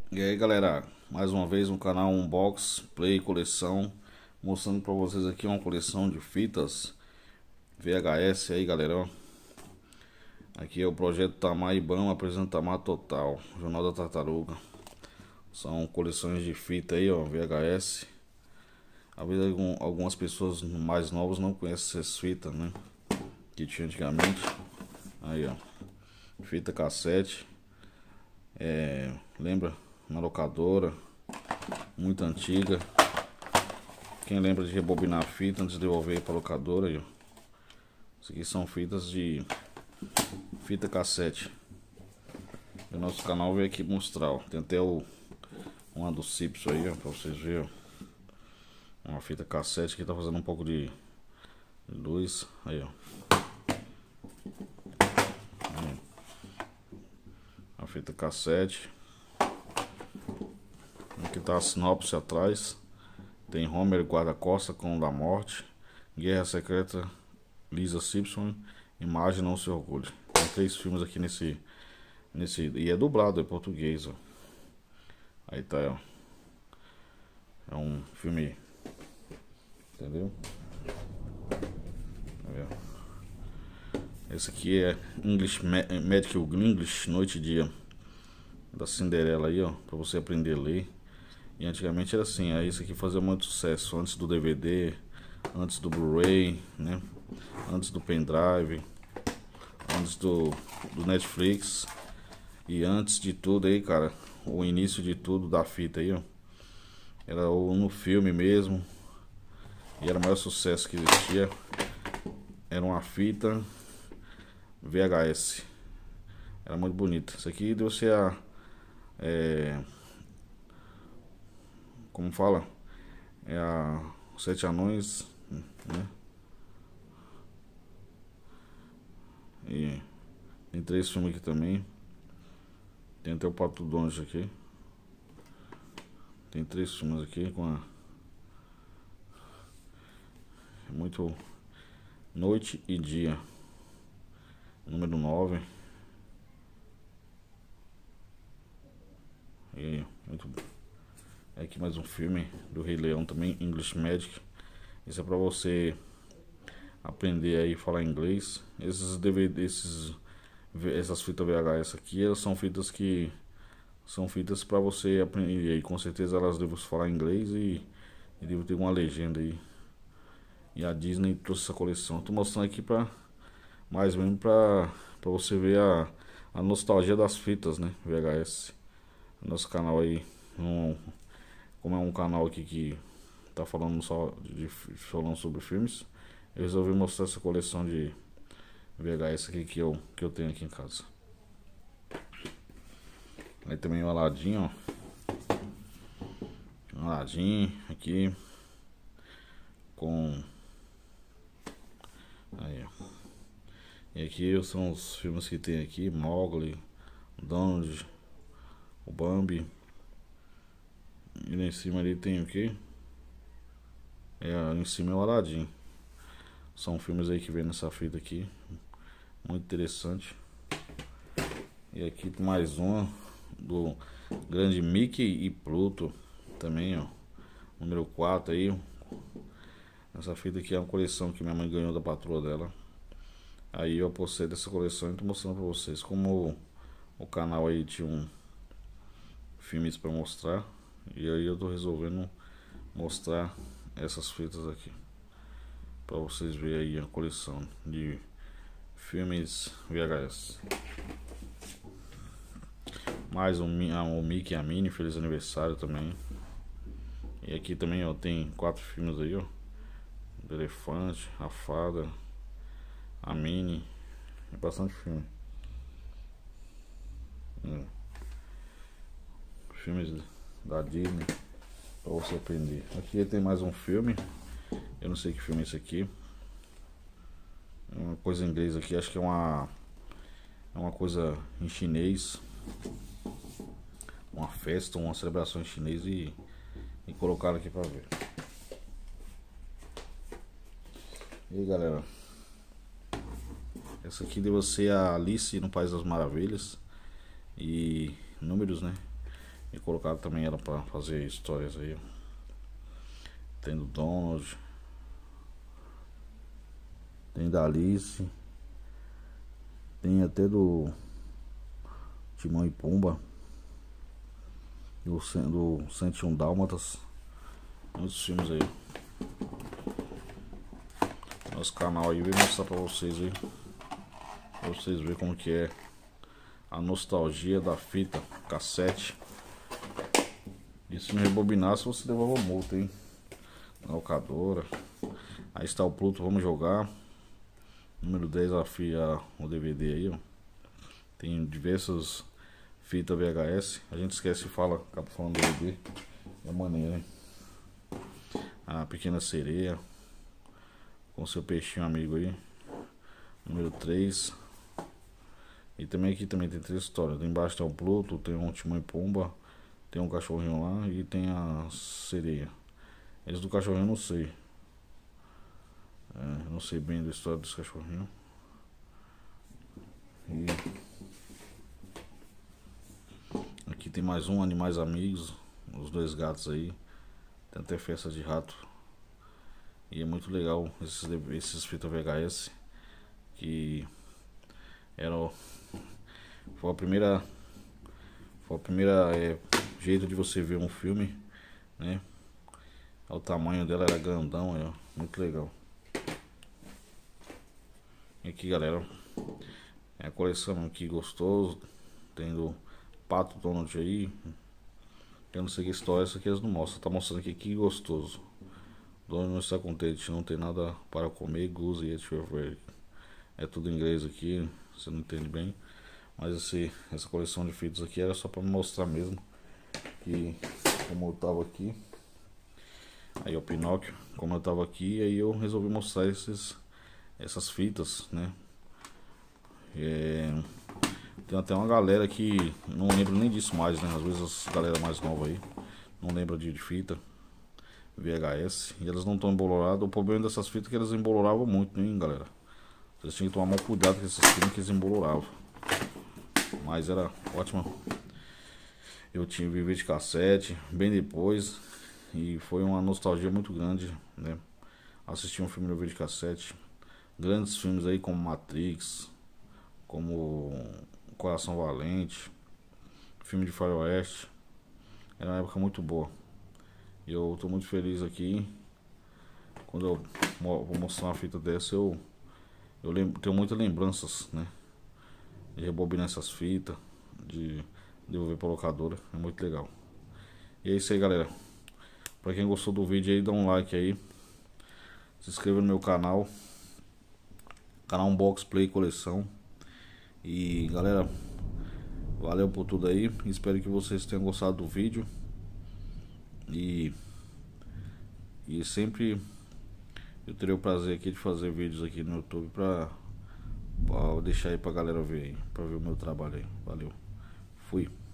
E aí galera, mais uma vez no canal Unbox Play Coleção, mostrando pra vocês aqui uma coleção de fitas VHS aí galera, ó. Aqui é o projeto Tamar Ibama apresenta Tamar Total, Jornal da Tartaruga. São coleções de fita aí, ó, VHS. Às vezes algumas pessoas mais novas não conhecem essas fitas, né, que tinha antigamente. Aí ó, fita cassete, lembra? Na locadora, muito antiga. Quem lembra de rebobinar a fita antes de devolver para a locadora aí, ó. Isso aqui são fitas de fita cassete. O nosso canal veio aqui mostrar, ó. Tem até uma do Simpson aí, ó, para vocês verem, ó. Uma fita cassete que tá fazendo um pouco de luz aí, ó. Aí. A fita cassete. Aqui tá a sinopse atrás. Tem Homer guarda-costa com o da morte, Guerra Secreta, Lisa Simpson, Imagem Não Se Orgulhe. Tem 3 filmes aqui nesse e é dublado, é português, ó. Aí tá, ó. É um filme, entendeu? Esse aqui é English Medical English, Noite e Dia, da Cinderela aí, ó, pra você aprender a ler. E antigamente era assim, aí isso aqui fazia muito sucesso antes do DVD, antes do Blu-ray, né? Antes do pendrive, antes do Netflix e antes de tudo aí, cara, o início de tudo da fita aí, ó, era no filme mesmo. E era o maior sucesso que existia. Era uma fita VHS. Era muito bonita. Isso aqui deu ser como fala? É a Sete Anões, né? E tem 3 filmes aqui também. Tem até o Pato Donald aqui. Tem 3 filmes aqui com muito Noite e Dia, número 9. E muito bom. Aqui mais um filme do Rei Leão também, English Magic. Isso é pra você aprender aí a falar inglês. Esses DVD, essas fitas VHS aqui, elas são fitas que são fitas para você aprender aí. Com certeza elas devem falar inglês e devem ter uma legenda aí. E a Disney trouxe essa coleção. Tô mostrando aqui pra mais mesmo pra você ver a nostalgia das fitas, né, VHS. Nosso canal aí, como é um canal aqui que tá falando falando sobre filmes, eu resolvi mostrar essa coleção de VHS aqui que eu tenho aqui em casa. Aí também o Aladdin, ó. Aladdin aqui com aí, ó. E aqui são os filmes que tem aqui: Mowgli, Donald, o Bambi. E lá em cima ali tem o que? Em cima é o Aladdin. São filmes aí que vem nessa fita aqui, muito interessante. E aqui tem mais uma do grande Mickey e Pluto também, ó, número 4 aí. Essa fita aqui é uma coleção que minha mãe ganhou da patroa dela. Aí eu postei dessa coleção e tô mostrando pra vocês. Como o canal aí tinha filmes pra mostrar, e aí eu tô resolvendo mostrar essas fitas aqui pra vocês verem aí a coleção de filmes VHS. Mais o Mickey e a Minnie, feliz aniversário também. E aqui também, ó, tem 4 filmes aí, ó. Do elefante, a fada, a Minnie. É bastante filme. Filmes da Disney pra você aprender. Aqui tem mais um filme. Eu não sei que filme é esse aqui. É uma coisa em inglês aqui. Acho que é uma coisa em chinês. Uma festa, uma celebração em chinês e colocaram aqui pra ver. E aí galera, essa aqui deve ser a Alice no País das Maravilhas. E números, né? E colocaram também ela pra fazer histórias aí. Tem do Donald, tem da Alice, tem até do Timão e Pumba, do 101 Dálmatas. Muitos filmes aí. Nosso canal aí, vou mostrar pra vocês aí, pra vocês verem como que é a nostalgia da fita cassete. E se não rebobinasse, você levava multa, hein? Na locadora. Aí está o Pluto, vamos jogar. Número 10, o DVD aí, ó. Tem diversas fitas VHS. A gente esquece e acaba falando DVD. É maneiro, hein? A Pequena Sereia, com seu peixinho amigo aí. Número 3. E também aqui também tem 3 histórias. Embaixo tem o Pluto, tem um Timão e Pumba, tem um cachorrinho lá e tem a sereia. Esse do cachorrinho eu não sei. Não sei bem da história desse cachorrinho. E aqui tem mais um, Animais Amigos. Os 2 gatos aí. Tem até festa de rato. E é muito legal esses fitas VHS. Que foi a primeira jeito de você ver um filme, né? O tamanho dela era grandão, muito legal. E aqui, galera, é a coleção aqui gostoso. Tem do Pato Donald aí. Eu não sei que história, essa aqui eles não mostram. Tá mostrando aqui que gostoso. Donald não está contente, não tem nada para comer. Goose e Etcheverry. É tudo em inglês aqui, você não entende bem. Mas essa coleção de fitas aqui era só para mostrar mesmo que como eu tava aqui. Aí o Pinóquio, como eu tava aqui, aí eu resolvi mostrar essas fitas, né? Tem até uma galera que não lembra nem disso mais, né? Às vezes as galera mais nova aí não lembra de fita VHS e elas não estão emboloradas. O problema dessas fitas é que elas emboloravam muito, hein, galera? Vocês tinham que tomar muito cuidado com essas fitas que eles emboloravam. Mas era ótima. Eu tinha vivido de cassete bem depois e foi uma nostalgia muito grande, né? Assistir um filme no vídeo de cassete. Grandes filmes aí como Matrix, como Coração Valente, filme de faroeste. Era uma época muito boa. E eu tô muito feliz aqui. Quando eu vou mostrar uma fita dessa, eu tenho muitas lembranças, né? De rebobinar essas fitas, de devolver pra locadora. É muito legal. E é isso aí, galera. Pra quem gostou do vídeo aí, dá um like aí. Se inscreva no meu canal. Canal Unbox Play Coleção. E galera, valeu por tudo aí. Espero que vocês tenham gostado do vídeo. E sempre eu terei o prazer aqui de fazer vídeos aqui no YouTube pra deixar aí pra galera ver aí, pra ver o meu trabalho aí. Valeu, fui.